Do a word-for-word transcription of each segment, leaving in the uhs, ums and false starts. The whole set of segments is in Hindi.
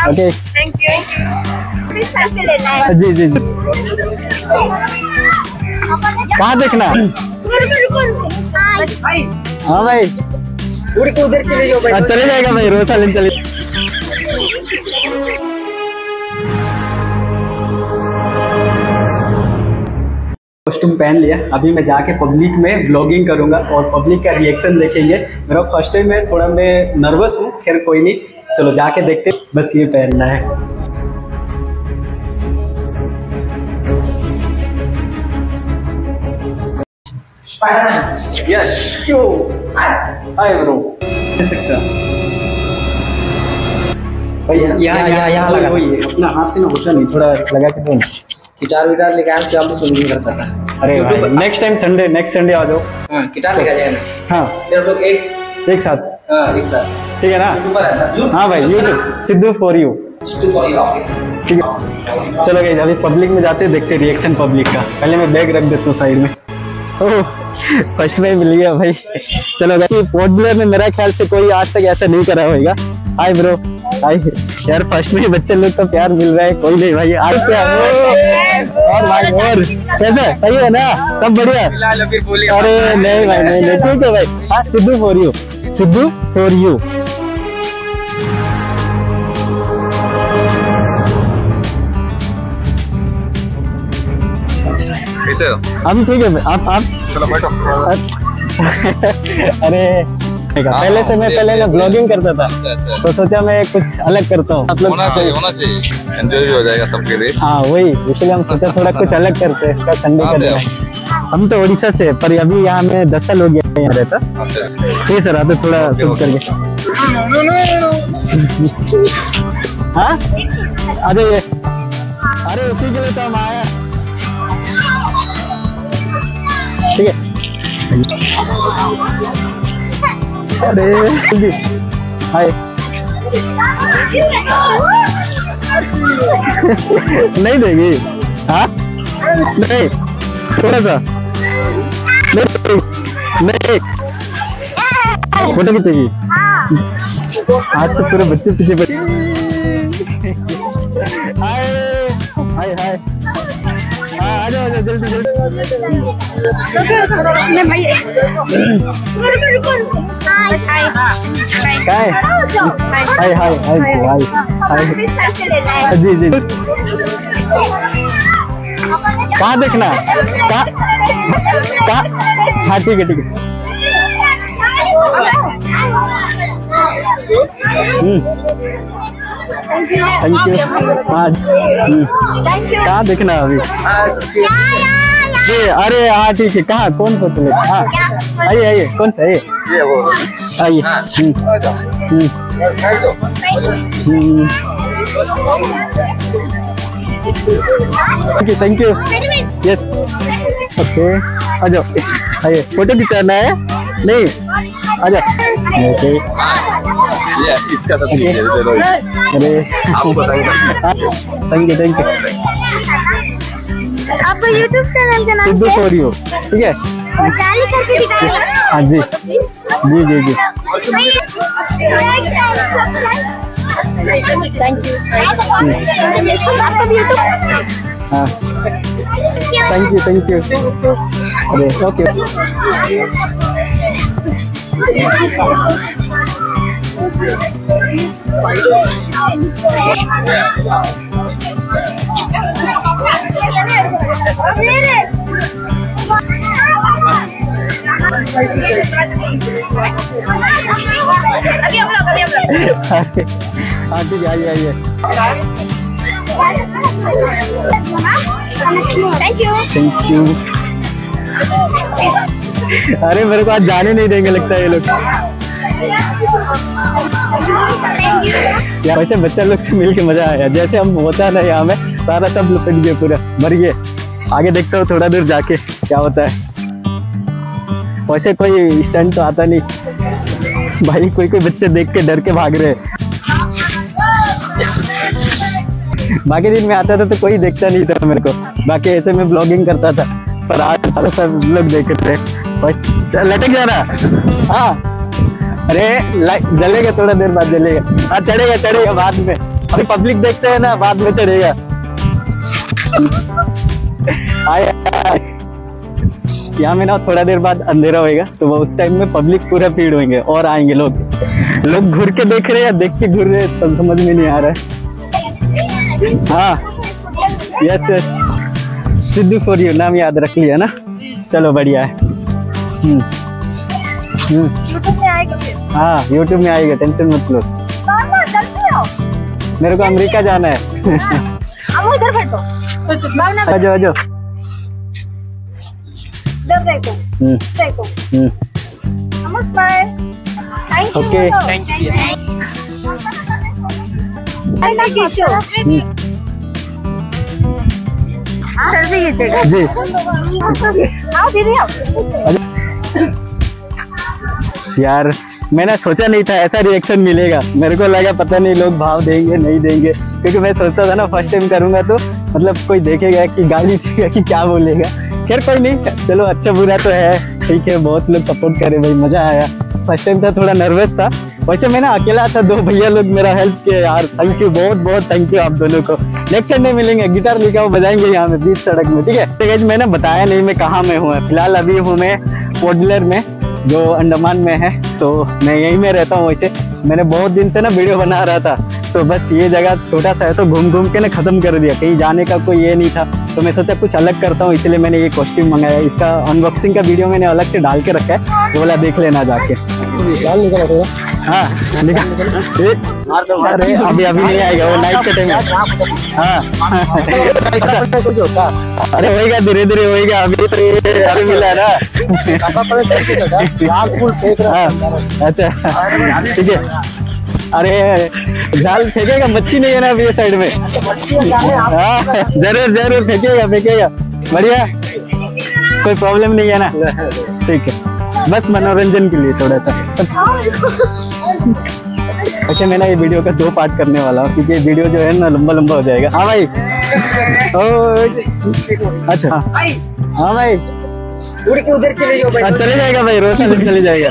Okay thank you. सेल्फी लेना है। जी जी जी। कहाँ देखना? हाँ भाई उड़ के उधर चले जाओ भाई। हाँ चले जाएगा भाई, रोज सालन चले। कॉस्ट्यूम पहन लिया, अभी मैं जाके पब्लिक में ब्लॉगिंग करूंगा और पब्लिक का रिएक्शन देखेंगे। मेरा फर्स्ट टाइम है, थोड़ा मैं नर्वस हूँ, खैर कोई नहीं, चलो जाके देखते। बस ये पहनना है। यस यो हाय ब्रो सकता भाई यहाँ यहाँ यहाँ लगा वही है, अपना हाथ से ना होता नहीं, थोड़ा लगा के बोल। गिटार विटार लेके आए से आप स्विमिंग करता था। अरे भाई next time Sunday next Sunday आ जाओ। हाँ गिटार लेके जाएगा ना। हाँ सिर्फ लोग एक एक साथ। हाँ एक साथ ठीक है ना? यूट्यूबर है ना? हाँ भाई YouTube Siddhu for you. Siddhu for you okay ठीक है चलो गाइस अभी पब्लिक में जाते देखते रिएक्शन पब्लिक का। पहले मैं बैग रख देता हूँ साइड में। ओह फर्स्ट में मिल गया भाई। चलो गाइस पोर्ट ब्लेयर में मेरा ख्याल से कोई आज तक ऐसा नहीं करा होगा। हाय ब्रो हाय यार, फर्स्ट में बच्चे लोग तो प्यार मिल रहा है, कोई नहीं भाई आज प्यार। और भाई और कैसा सही है ना? सब बढ़िया? अरे नहीं भाई नहीं नहीं ठीक है भाई। हाँ Siddhu for you Siddhu for you. अभी ठीक है आप आप चलो बैठो। अरे पहले से मैं पहले मैं ब्लॉगिंग करता था तो सोचा मैं कुछ अलग करता हूँ। मतलब होना चाहिए होना चाहिए, एंजॉय भी हो जाएगा सबके लिए। हाँ वही इसलिए हम सोचा थोड़ा कुछ अलग करते हैं। संडे का दिन हम तो उड़ीसा से, पर अभी यहाँ में दस साल हो गया यहाँ रहता। ठीक सर आते थोड़ा शूट करके। हाँ आ जाइए। अरे उसी के लिए तो हम आया। ठीक है अरे हाय नहीं देगी? हाँ नहीं थोड़ा सा नहीं नहीं फोटो खींचेगी? आज तो पूरे बच्चे पीछे बैठे। हाय हाय हाय आ जाओ आ जाओ जल्दी जल्दी। भाई हाय हाय हाय हाय हाय सेल्फी लेना है। जी जी। कहाँ देखना? कहाँ? कहाँ? हाँ ठीक है ठीक है। Thank you. हाँ कहाँ देखना अभी? ये अरे हाँ ठीक है। कहाँ कौन फोटो ले? हाँ आइए आइए कौन सा ये? ये वो आइए। Thank you thank you yes okay आ जाओ। आइए फोटो खिंचाना है नहीं? आ जाओ ओके। ये इसका तो ठीक है दे दो। अरे आपको बताइए। Thank you thank you. आपका यूट्यूब चैनल का नाम सिद्धू क्या है? For you. ठीक है चाली करके दिखाएगा। हाँ जी जी जी जी। Thank you. आपका यूट्यूब हाँ थैंक यू थैंक यू। अरे ओके अभी हम लोग अभी हम लोग हाँ ठीक है आइए आइए। Thank you thank you. अरे मेरे को आज जाने नहीं देंगे लगता है ये लोग। यार वैसे बच्चा लोग से मिल के मजा आया। जैसे हम होता है ना यहाँ में सारा सब लपेट गए पूरा भर गए। आगे देखता हूँ थोड़ा दूर जाके क्या होता है। वैसे कोई स्टंट तो आता नहीं भाई। कोई कोई बच्चे देख के डर के भाग रहे हैं। बाकी दिन में आता था तो कोई देखता नहीं था मेरे को। बाकी ऐसे में ब्लॉगिंग करता था, पर आज सारे सब लोग देख रहे हैं। लटक जा रहा। हाँ अरे जलेगा थोड़ा देर बाद जलेगा। हाँ चढ़ेगा चढ़ेगा बाद में। अभी पब्लिक देखते हैं ना, बाद में चढ़ेगा। आए यहाँ में ना थोड़ा देर बाद अंधेरा होएगा, तो वो उस टाइम में पब्लिक पूरा भीड़ होंगे और आएंगे लोग। लोग घूर के देख रहे हैं या देख के घूर रहे हैं, समझ में नहीं आ रहा है। हाँ yes yes, Siddhu for you नाम याद रख लिया ना, चलो बढ़िया है। हम्म हम्म यूट्यूब में आएगा फिर। हाँ यूट्यूब में आएगा, टेंशन मत लो। पापा जल्दी आओ। मेरे को अमेरिका जाना है। अब वो इधर बैठो। भावना आ जाओ आ जाओ। इधर देखो। हम्म देखो। हम्म हम smile. Thank you. Okay. Thank you. I like it. Selfie खींचेगा। जी आओ दीदी आओ। यार मैंने सोचा नहीं था ऐसा रिएक्शन मिलेगा। मेरे को लगा पता नहीं लोग भाव देंगे नहीं देंगे, क्योंकि मैं सोचता था ना फर्स्ट टाइम करूंगा तो मतलब कोई देखेगा कि गाली देगा कि क्या बोलेगा। खैर कोई नहीं, चलो अच्छा बुरा तो है, ठीक है। बहुत लोग सपोर्ट करे भाई, मजा आया। फर्स्ट टाइम था, थोड़ा नर्वस था। वैसे मैं ना अकेला था, दो भैया लोग मेरा हेल्प किए यार, थैंक यू, बहुत बहुत थैंक यू आप दोनों को। नेक्स्ट संडे मिलेंगे, गिटार लेके आओ, बजाएंगे यहाँ में बीच सड़क में, ठीक है। तो गाइस मैंने बताया नहीं मैं कहाँ में हूँ। फिलहाल अभी हूँ मैं पोर्ट ब्लेयर में, जो अंडमान में है। तो मैं यहीं में रहता हूँ। वैसे मैंने बहुत दिन से ना वीडियो बना रहा था, तो बस ये जगह छोटा सा है तो घूम घूम के ना खत्म कर दिया, कहीं जाने का कोई ये नहीं था। तो मैं सोचा कुछ अलग करता हूँ, इसलिए मैंने ये कॉस्ट्यूम मंगाया। इसका अनबॉक्सिंग का वीडियो मैंने अलग से डाल के रखा है, वो वाला देख लेना जाके। हाँ निकाल, अरे अभी अभी नहीं आएगा, वो नाइट के टाइम है। हाँ अरे होएगा, धीरे धीरे होएगा, अभी तो ये अभी मिला ना। हाँ अच्छा ठीक है। अरे जाल फेंकेगा, मच्छी नहीं है ना अभी ये साइड में। हाँ जरूर जरूर फेंकेगा फेंकेगा, बढ़िया, कोई प्रॉब्लम नहीं है ना, ठीक है। बस मनोरंजन के लिए थोड़ा सा। वैसे मैं ना ये वीडियो का दो पार्ट करने वाला हूँ, क्योंकि ये वीडियो जो है ना लंबा लंबा हो जाएगा। हाँ भाई, ओ अच्छा हाँ भाई, उड़ के उधर चले जाओ भाई। हाँ चले जाएगा भाई, रोज दिन चले जाएगा।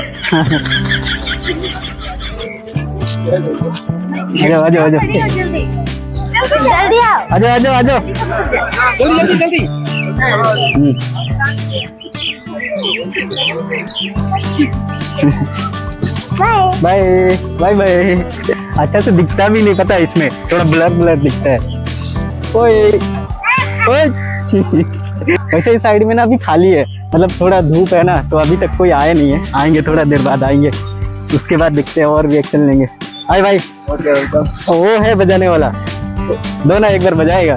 आ जाओ आ जाओ जल्दी जल्दी आओ। आ जाओ आ जाओ आ जाओ। जल्दी जल्दी जल्दी। Bye bye bye bye. अच्छा से दिखता भी नहीं, पता है इसमें थोड़ा ब्लर ब्लर दिखता है। ओए ओए वैसे इस साइड में ना अभी खाली है, मतलब थोड़ा धूप है ना, तो अभी तक कोई आया नहीं है। आएंगे थोड़ा देर बाद आएंगे, उसके बाद देखते हैं और रिएक्शन लेंगे। आए भाई, वो है बजाने वाला, दो ना एक बार बजाएगा।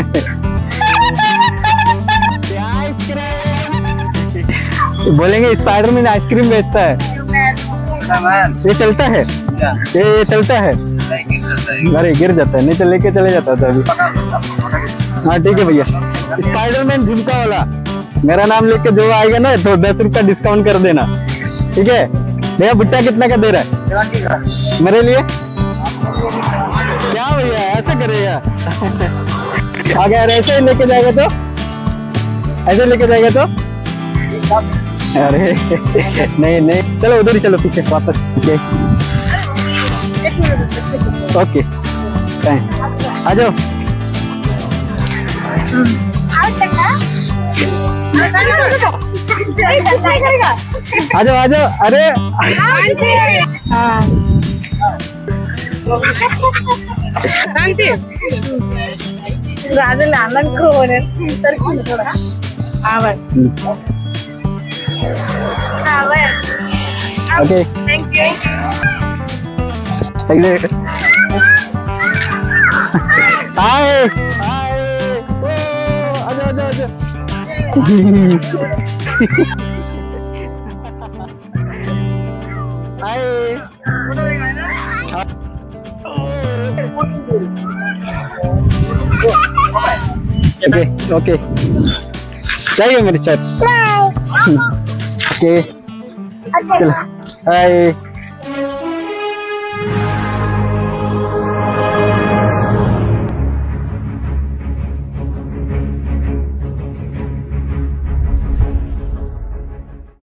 बोलेंगे स्पाइडरमैन आइसक्रीम बेचता है, ये चलता है, ये ये चलता है। अरे गिर जाता है, नहीं तो लेके चले जाता था अभी। हाँ ठीक है भैया, स्पाइडरमैन झुमका वाला, मेरा नाम लेके जो आएगा ना तो दस रुपया डिस्काउंट कर देना, ठीक है भैया। भुट्टा कितना का दे रहा है मेरे लिए? क्या भैया ऐसा करेगा? अगर ऐसे ही लेके जाएगा तो, ऐसे लेके जाएगा तो, अरे नहीं नहीं, चलो उधर ही चलो पीछे वापस। ओके आ जाओ। आ जाओ आ जाओ। अरे शांति राजू लामन को थोड़ा आवाज। Okay thank you. Hi hi, आ जाओ आ जाओ आ जाओ। हाय ओके ओके, जाइए मेरे साथ। ओके चलो, हाय।